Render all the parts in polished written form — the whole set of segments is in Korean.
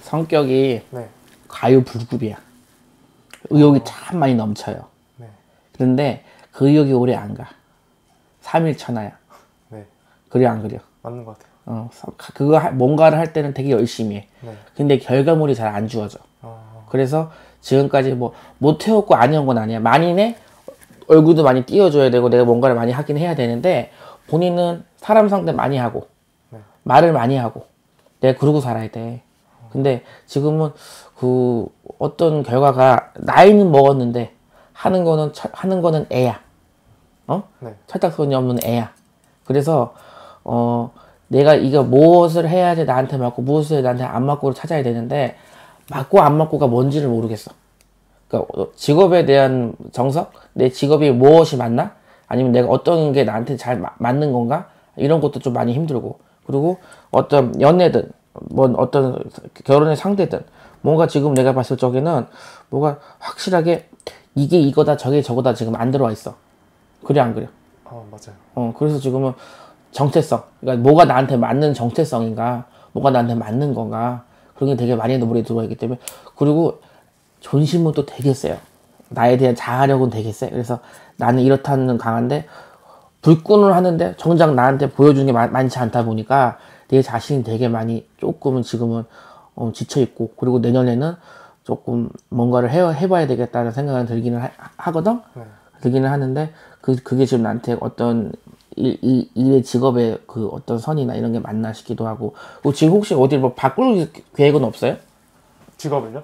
성격이 네. 과유불급이야. 의욕이 참 많이 넘쳐요. 네. 그런데 그 의욕이 오래 안 가. 3일 천하야. 네. 그래 안 그려? 맞는 것 같아요. 뭔가를 할 때는 되게 열심히 해. 네. 근데 결과물이 잘 안 주어져. 어, 그래서 지금까지 뭐 못 해왔고 안 해온 건 아니야. 많이 내 얼굴도 많이 띄워줘야 되고 내가 뭔가를 많이 하긴 해야 되는데 본인은 사람 상대 많이 하고 네. 말을 많이 하고 내가 그러고 살아야 돼. 근데 지금은 그 어떤 결과가 나이는 먹었는데 하는 거는 애야. 네. 철딱선이 없는 애야. 그래서 내가 이거 무엇을 해야지 나한테 맞고 무엇을 해야 나한테 안 맞고를 찾아야 되는데 맞고 안 맞고가 뭔지를 모르겠어. 그러니까 직업에 대한 정석, 내 직업이 무엇이 맞나? 아니면 내가 어떤 게 나한테 잘 맞는 건가? 이런 것도 좀 많이 힘들고. 그리고 어떤 연애든 뭐 어떤 결혼의 상대든 뭔가 지금 내가 봤을 적에는 뭐가 확실하게 이게 이거다 저게 저거다 지금 안 들어와 있어. 그래 안 그래? 맞아요. 그래서 지금은 정체성, 그러니까 뭐가 나한테 맞는 정체성인가, 뭐가 나한테 맞는 건가, 그런 게 되게 많이 머리에 들어와 있기 때문에. 그리고 존심은 또 되게 세요. 나에 대한 자아력은 되게 세. 그래서 나는 이렇다는 강한데 불끈을 하는데 정작 나한테 보여주는 게 많지 않다 보니까 내 자신이 되게 많이 조금은 지금은 지쳐 있고, 그리고 내년에는 조금 뭔가를 해봐야 되겠다는 생각은 들기는 하거든. 네. 들기는 하는데 그게 지금 나한테 어떤 일의 직업의 그 어떤 선이나 이런 게 맞나 싶기도 하고. 그리고 지금 혹시 어디 뭐 바꿀 계획은 없어요? 직업을요?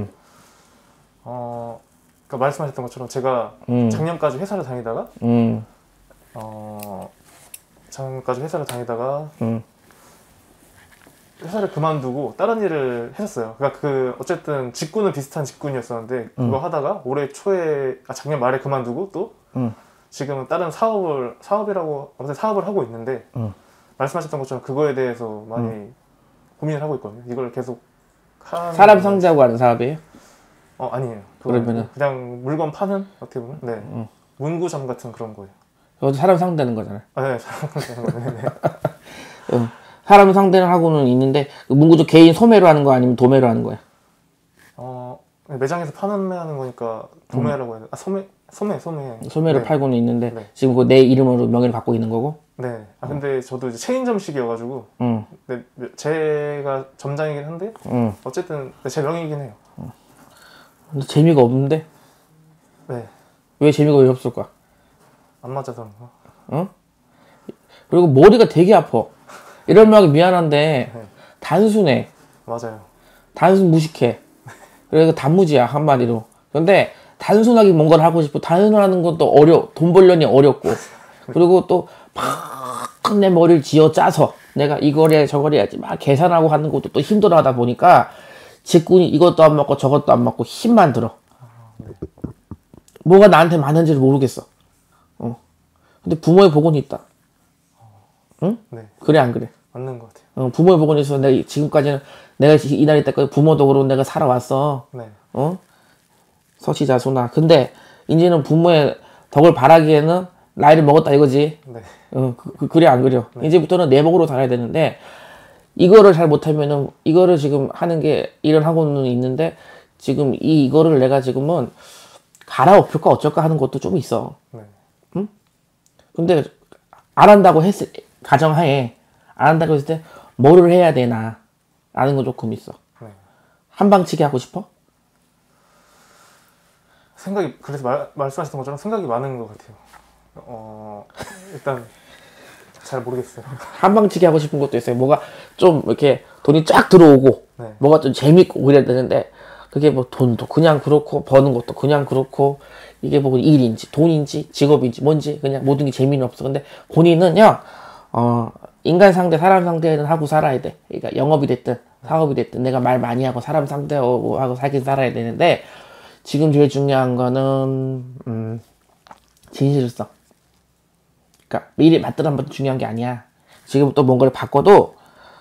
그러니까 말씀하셨던 것처럼 제가 작년까지 회사를 다니다가 회사를 그만두고 다른 일을 했었어요. 그러니까 어쨌든 직군은 비슷한 직군이었었는데 그거 하다가 작년 말에 그만두고 또 지금은 다른 사업이라고 아무튼 사업을 하고 있는데 말씀하셨던 것처럼 그거에 대해서 많이 고민을 하고 있거든요. 이걸 계속 사람 상대하고 하는 사업이에요? 아니에요. 그러면은 그냥 물건 파는 어떻게 보면 네. 문구점 같은 그런 거예요. 그것도 사람 상대는 거잖아요. 네, 사람 상대는 거예요. 네. 사람 상대는 하고는 있는데 문구점 개인 소매로 하는 거 아니면 도매로 하는 거야? 매장에서 판매하는 거니까 도매라고 해야 돼. 소매로 네. 팔고는 있는데 네. 지금 그 내 이름으로 명예를 갖고 있는 거고? 네. 근데 저도 이제 체인점식이어가지고 네, 제가 점장이긴 한데 어쨌든 제 명의이긴 해요. 근데 재미가 없는데? 네. 왜 재미가 왜 없을까? 안 맞아서 그런가? 그리고 머리가 되게 아파. 이런 말 하기 미안한데 네. 단순해. 맞아요. 무식해. 그래서 단무지야 한마디로. 근데 단순하게 뭔가를 하고 싶어. 단순하는 것도 돈 벌려니 어렵고. 그리고 또 막 내 머리를 쥐어 짜서 내가 이거래 저거래 해야지 막 계산하고 하는 것도 또 힘들어하다 보니까 직군이 이것도 안 맞고 저것도 안 맞고 힘만 들어. 뭐가 나한테 맞는지를 모르겠어. 근데 부모의 복은 있다. 응? 네. 그래 안 그래? 맞는 것 같아요. 부모의 복은 있어. 내가 지금까지는 내가 이 나이 때까지 부모 덕으로 내가 살아왔어. 네. 서시자수나. 근데 이제는 부모의 덕을 바라기에는 나이를 먹었다 이거지. 네. 그래 안 그려? 네. 이제부터는 내 복으로 살아야 되는데 이거를 잘 못하면은 이거를 지금 하는 게 일을 하고는 있는데 지금 이거를 내가 지금은 갈아엎을까 어쩔까 하는 것도 좀 있어. 네. 응? 근데 안 한다고 가정하에 안 한다고 했을 때 뭐를 해야 되나 라는 건 조금 있어. 네. 한방치기 하고 싶어? 그래서 말씀하셨던 것처럼 생각이 많은 것 같아요. 일단 잘 모르겠어요. 한방치기 하고 싶은 것도 있어요. 뭐가 좀 이렇게 돈이 쫙 들어오고 네. 뭐가 좀 재밌고 그래야 되는데 그게 뭐 돈도 그냥 그렇고 버는 것도 그냥 그렇고 이게 뭐 일인지 돈인지 직업인지 뭔지 그냥 모든 게 재미는 없어. 근데 본인은요 인간 상대 사람 상대는 하고 살아야 돼. 그러니까 영업이 됐든 사업이 됐든 내가 말 많이 하고 사람 상대하고 살긴 살아야 되는데 지금 제일 중요한 거는 진실성. 그러니까 일이 맞든 안 맞든 중요한 게 아니야. 지금 또 뭔가를 바꿔도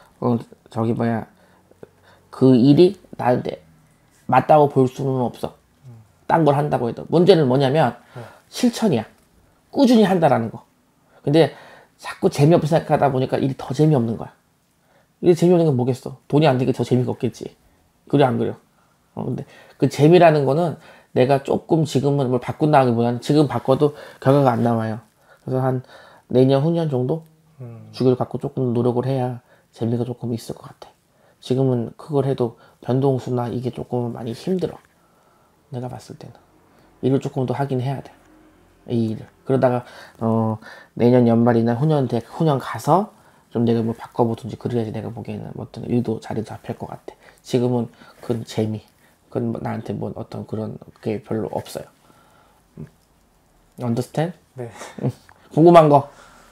그 일이 나한테 맞다고 볼 수는 없어. 딴 걸 한다고 해도. 문제는 뭐냐면 실천이야. 꾸준히 한다라는 거. 근데 자꾸 재미없게 생각하다 보니까 일이 더 재미없는 거야. 일이 재미없는 건 뭐겠어. 돈이 안 되게 더 재미가 없겠지. 그래 안 그려? 근데 그 재미라는 거는 내가 조금 지금은 뭘 바꾼다기보다는 지금 바꿔도 결과가 안 나와요. 그래서 한 내년 후년 정도 주기를 갖고 조금 노력을 해야 재미가 조금 있을 것 같아. 지금은 그걸 해도 변동수나 이게 조금 많이 힘들어. 내가 봤을 때는 일을 조금 더 하긴 해야 돼. 이 일을. 그러다가 내년 연말이나 후년 가서 좀 내가 뭐 바꿔보든지 그래야지 내가 보기에는 어떤 일도 자리 잡힐 것 같아. 지금은 그런 재미, 그건 뭐 나한테 뭐 어떤 그런 게 별로 없어요. Understand? 네. 궁금한 거?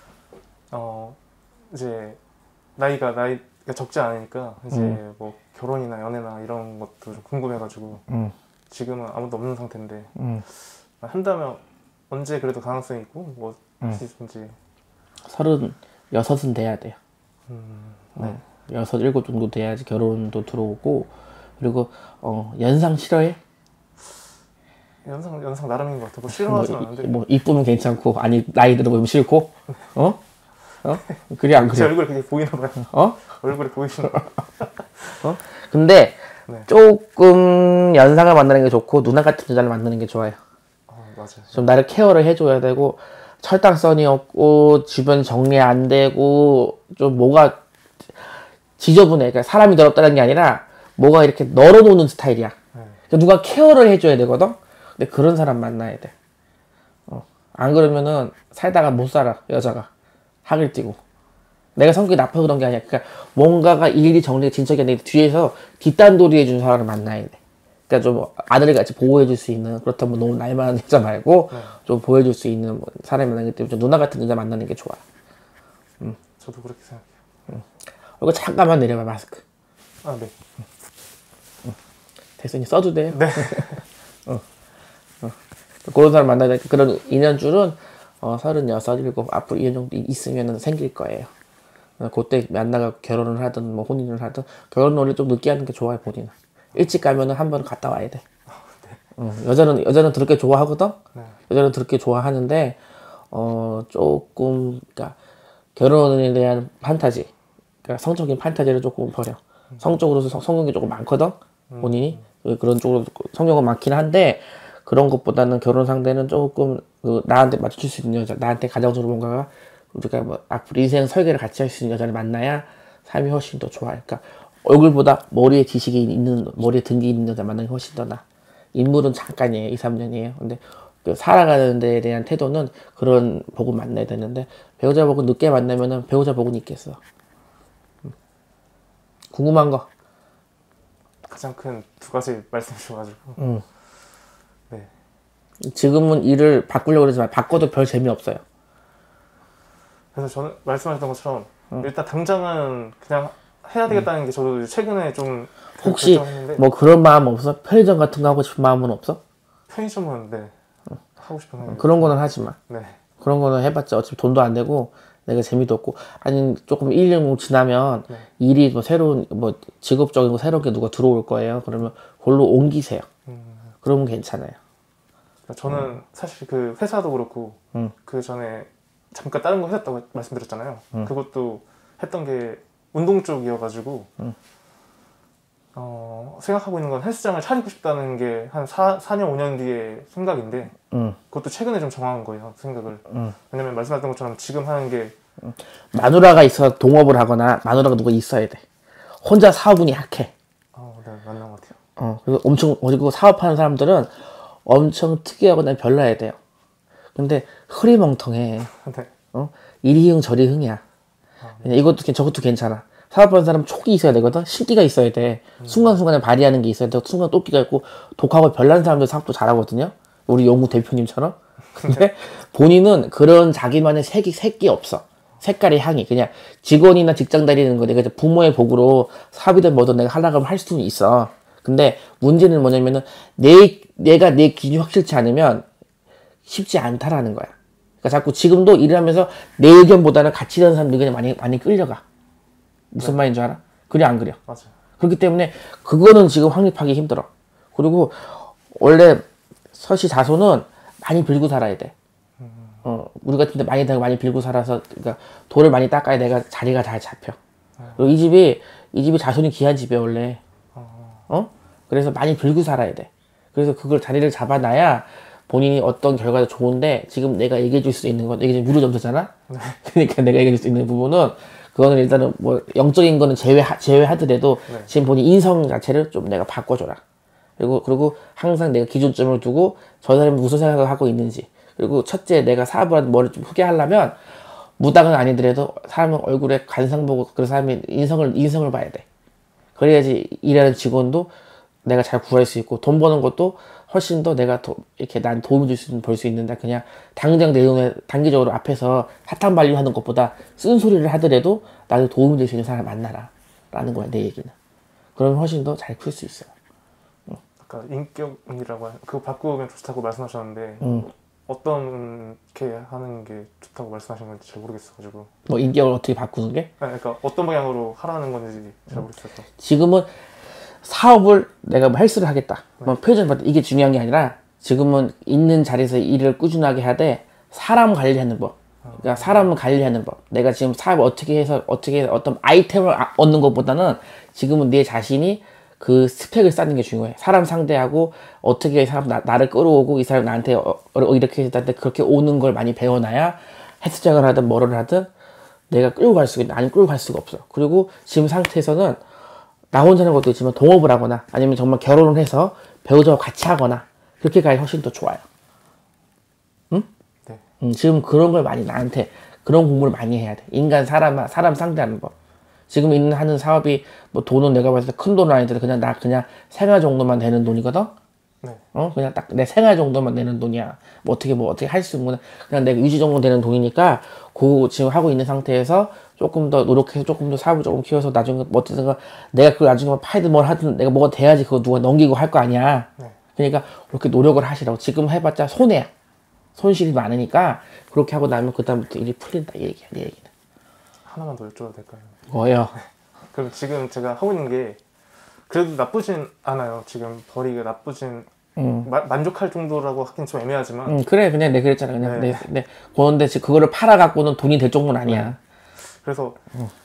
이제 나이가 적지 않으니까 이제 뭐 결혼이나 연애나 이런 것도 좀 궁금해가지고 지금은 아무도 없는 상태인데 한다면 언제 그래도 가능성이 있고 뭐 할 수 있는지. 36은 돼야 돼요. 네. 6, 7 정도 돼야지 결혼도 들어오고. 그리고 연상 싫어해? 연상 나름인 것 같아. 뭐 싫어하진 않는데. 뭐 이쁘면 괜찮고 아니 나이 들어보면 싫고. 그래 안 제 그래? 얼굴이 그렇게 보이나 봐요. 얼굴이 보이시나 봐요. 근데 네. 조금 연상을 만나는 게 좋고 누나 같은 여자를 만나는 게 좋아요. 맞아요. 좀 나를 케어를 해줘야 되고 철딱선이 없고 주변 정리 안 되고 좀 뭐가 지저분해. 그러니까 사람이 더럽다는 게 아니라 뭐가 이렇게 널어놓는 스타일이야. 그러니까 누가 케어를 해줘야 되거든. 근데 그런 사람 만나야 돼. 안 그러면은 살다가 못 살아. 여자가 학을 띄고. 내가 성격이 나빠서 그런 게 아니야. 그러니까 뭔가가 일일이 정리가 진척이 안 되는데 뒤에서 뒷단돌이 해주는 사람을 만나야 돼. 그러니까 좀 아들을 같이 보호해줄 수 있는, 그렇다면 너무 나이 많은 여자 말고 좀 보호해줄 수 있는 사람이 만나기 때문에 좀 누나 같은 여자 만나는 게 좋아. 저도 그렇게 생각해요. 이거 잠깐만 내려봐 마스크. 네. 됐어 이제 써도 돼. 네. 그런 사람 만나야 되니까 그런 인연줄은 36, 7 앞으로 2년 정도 있으면 생길 거예요. 그때 만나가 결혼을 하든 뭐 혼인을 하든 결혼은 원래 좀 늦게 하는 게 좋아요. 본인은 일찍 가면은 한 번은 갔다 와야 돼. 여자는 그렇게 좋아하거든. 여자는 그렇게 좋아하는데 조금 그러니까 결혼에 대한 판타지, 그러니까 성적인 판타지를 조금 버려. 성적으로서 성욕이 조금 많거든. 본인이 그런 쪽으로 성욕은 많긴 한데 그런 것보다는 결혼 상대는 조금 나한테 맞춰줄 수 있는 여자, 나한테 가정적으로 뭔가가 우리가 뭐 앞으로 인생 설계를 같이 할 수 있는 여자를 만나야 삶이 훨씬 더 좋아. 그러니까 얼굴보다 머리에 지식이 있는, 머리에 든게 있는 여자 만나는 게 훨씬 더 나아. 인물은 잠깐이에요. 2, 3년이에요. 근데 그 살아가는 데에 대한 태도는 그런 복은 만나야 되는데 배우자 복은 늦게 만나면은 배우자 복은 있겠어. 궁금한 거? 가장 큰 두 가지 말씀 주셔가지고. 네. 지금은 일을 바꾸려고 그러지만 바꿔도 별 재미없어요. 그래서 저는 말씀하셨던 것처럼 일단 당장은 그냥 해야 되겠다는 게 저도 최근에 좀 혹시 결정했는데 뭐 그런 마음 없어? 편의점 같은 거 하고 싶은 마음은 없어? 편의점은 하고 싶은 생각이. 그런 거는 하지 마. 네. 그런 거는 해봤자 어차피 돈도 안 되고 내가 재미도 없고, 아니 조금 1, 2년 지나면 일이 뭐 새로운 뭐 직업적인 거 새롭게 누가 들어올 거예요. 그러면 그걸로 옮기세요. 그러면 괜찮아요. 저는 사실 그 회사도 그렇고 그 전에 잠깐 다른 거 했었다고 말씀드렸잖아요. 그것도 했던 게 운동 쪽이어가지고 생각하고 있는 건 헬스장을 차리고 싶다는 게 한 4년 5년 뒤에 생각인데 그것도 최근에 좀 정한 거예요. 생각을. 왜냐면 말씀하셨던 것처럼 지금 하는 게 마누라가 있어 동업을 하거나 마누라가 누가 있어야 돼. 혼자 사업운이 약해. 네, 맞는 것 같아요. 그래서 엄청 그리고 사업하는 사람들은 엄청 특이하거나 별나야 돼요. 근데 흐리멍텅해. 네. 이리 흥 저리 흥이야. 그냥 이것도 저것도 괜찮아. 사업하는 사람 촉이 있어야 되거든. 신기가 있어야 돼. 순간순간에 발휘하는 게 있어야 돼. 순간 또끼가 있고 독하고 별난 사람들 사업도 잘하거든요. 우리 영구 대표님처럼. 근데 본인은 그런 자기만의 색이 없어. 색깔의 향이. 그냥 직원이나 직장 다니는 거 내가 이제 부모의 복으로 사업이든 뭐든 내가 하려고 하면 할 수는 있어. 근데 문제는 뭐냐면은 내가 내 기준이 확실치 않으면 쉽지 않다라는 거야. 그러니까 자꾸 지금도 일을 하면서 내 의견보다는 같이 일하는 사람들이 그냥 많이 끌려가. 무슨 말인 줄 알아? 그래 안 그려? 맞아요. 그렇기 때문에 그거는 지금 확립하기 힘들어. 그리고 원래 서시자손은 많이 빌고 살아야 돼. 우리 같은 데 많이 빌고 살아서, 그러니까 돌을 많이 닦아야 내가 자리가 잘 잡혀. 그리고 이 집이 자손이 귀한 집이야 원래. 그래서 많이 들고 살아야 돼. 그래서 그걸 자리를 잡아놔야 본인이 어떤 결과도 좋은데, 지금 내가 얘기해 줄 수 있는 건, 이게 지금 유료점수잖아? 그러니까 내가 얘기해 줄 수 있는 부분은, 그거는 일단은 뭐, 영적인 거는 제외하더라도, 지금 본인 인성 자체를 좀 내가 바꿔줘라. 그리고 항상 내가 기준점을 두고, 저 사람이 무슨 생각을 하고 있는지. 그리고 첫째, 내가 사업을 하든 뭐를 좀 크게 하려면, 무당은 아니더라도 사람은 얼굴에 관상 보고 그 사람의 인성을 봐야 돼. 그래야지 일하는 직원도 내가 잘 구할 수 있고, 돈 버는 것도 훨씬 더 내가 이렇게 난 도움이 줄 수 있는, 벌 수 있는데, 그냥 당장 내 돈에 단기적으로 앞에서 사탕 발류 하는 것보다 쓴소리를 하더라도 나도 도움이 될 수 있는 사람을 만나라. 라는 거야, 내 얘기는. 그러면 훨씬 더 잘 클 수 있어요. 아까 인격이라고 그거 바꾸면 좋다고 말씀하셨는데 어떻게 하는 게 좋다고 말씀하신 건지 잘 모르겠어가지고. 뭐 인격을 어떻게 바꾸는 게? 그러니까 어떤 방향으로 하라는 건지 잘 모르겠어요. 지금은 사업을 내가 뭐 헬스를 하겠다. 뭐 표준 받 이게 중요한 게 아니라, 지금은 있는 자리에서 일을 꾸준하게 하되 사람 관리하는 법. 그러니까 사람을 관리하는 법. 내가 지금 사업을 어떻게 해서 어떤 아이템을 얻는 것보다는 지금은 내 자신이 그 스펙을 쌓는 게 중요해. 사람 상대하고 어떻게 나를 끌어오고 이 사람 나한테 이렇게 해서 나한테 그렇게 오는 걸 많이 배워놔야 헬스장을 하든 뭐를 하든 내가 끌고 갈 수가 있는데, 안 끌고 갈 수가 없어. 그리고 지금 상태에서는 나 혼자 하는 것도 있지만 동업을 하거나 아니면 정말 결혼을 해서 배우자와 같이 하거나 그렇게 가야 훨씬 더 좋아요. 응? 네. 지금 그런 걸 많이 나한테 그런 공부를 많이 해야 돼. 사람 상대하는 법. 지금 하는 사업이 뭐 돈은 내가 봤을 때 큰 돈은 아니더라도 그냥 생활 정도만 되는 돈이거든. 네. 그냥 딱 내 생활 정도만 되는 돈이야. 뭐 어떻게 할 수 있는, 그냥 내가 유지 정도 되는 돈이니까, 지금 하고 있는 상태에서 조금 더 노력해서 조금 더 사업을 조금 키워서 나중에 뭐 어쨌든 내가 그걸 나중에 뭐 파이든 뭘 하든 내가 뭐가 돼야지 그거 누가 넘기고 할 거 아니야. 네. 그러니까 그렇게 노력을 하시라고. 지금 해봤자 손해야. 손실이 많으니까 그렇게 하고 나면 그다음부터 일이 풀린다, 이 얘기야, 내 얘기는. 하나만 더 여쭤도 될까요? 뭐요? 그럼 지금 제가 하고 있는 게 그래도 나쁘진 않아요. 지금 벌이가 나쁘진 만족할 정도라고 하긴 좀 애매하지만. 그래, 그냥 내가 그랬잖아. 그냥 그런데 그거를 팔아갖고는 돈이 될 정도는 아니야. 네. 그래서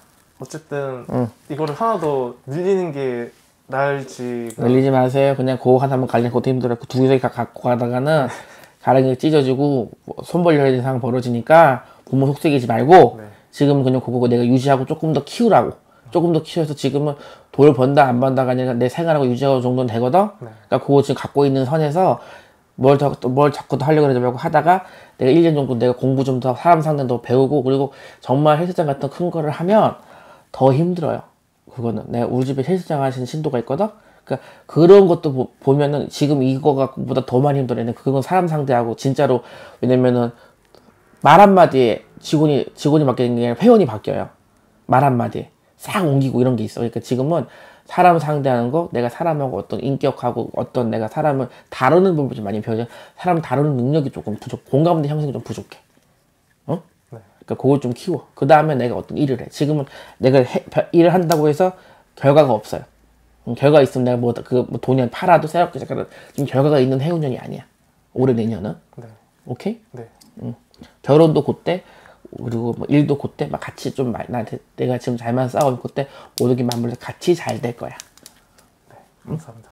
어쨌든 이거를 하나 더 늘리는 게 나을지. 늘리지 마세요. 그냥 그거 하나만 관련 것도 힘들어. 그 두 개 갖고 가다가는 가랑이 찢어지고 손 벌려야 되는 상황 벌어지니까 부모 속썩이지 말고, 네. 지금은 그냥 그거 내가 유지하고 조금 더 키우라고. 조금 더 키워서 지금은 돈을 번다 안 번다가 아니라 내 생활하고 유지하고 정도는 되거든. 네. 그러니까 그거 지금 갖고 있는 선에서 뭘 자꾸 더 하려고 그러지 말고 하다가 내가 1년 정도 내가 공부 좀 더 사람 상대 더 배우고, 그리고 정말 헬스장 같은 큰 거를 하면 더 힘들어요. 그거는 내가 우리 집에 헬스장 하시는 신도가 있거든. 그러니까 그런 것도 보면은 지금 이거가 보다 더 많이 힘들어. 그건 사람 상대하고 진짜로. 왜냐면은 말 한마디에 직원이 바뀌는 게 아니라 회원이 바뀌어요. 말 한마디에 싹 옮기고 이런 게 있어. 그러니까 지금은 사람 상대하는 거, 내가 사람하고 어떤 인격하고 어떤 내가 사람을 다루는 부분이 좀 많이 배워져. 사람 다루는 능력이 조금 공감대 형성이 좀 부족해. 네. 그러니까 그걸 좀 키워. 그 다음에 내가 어떤 일을 해. 지금은 내가 일을 한다고 해서 결과가 없어요. 결과 있으면 내가 뭐 돈이 팔아도 새롭게 시작하는 지금 결과가 있는 해운년이 아니야. 올해 내년은. 네. 오케이? 네. 결혼도 그때, 그리고 뭐 일도 그때 막 같이 좀 나한테 내가 지금 잘만 싸우면 그때 모든 게 맞물려 같이 잘 될 거야. 네. 감사합니다.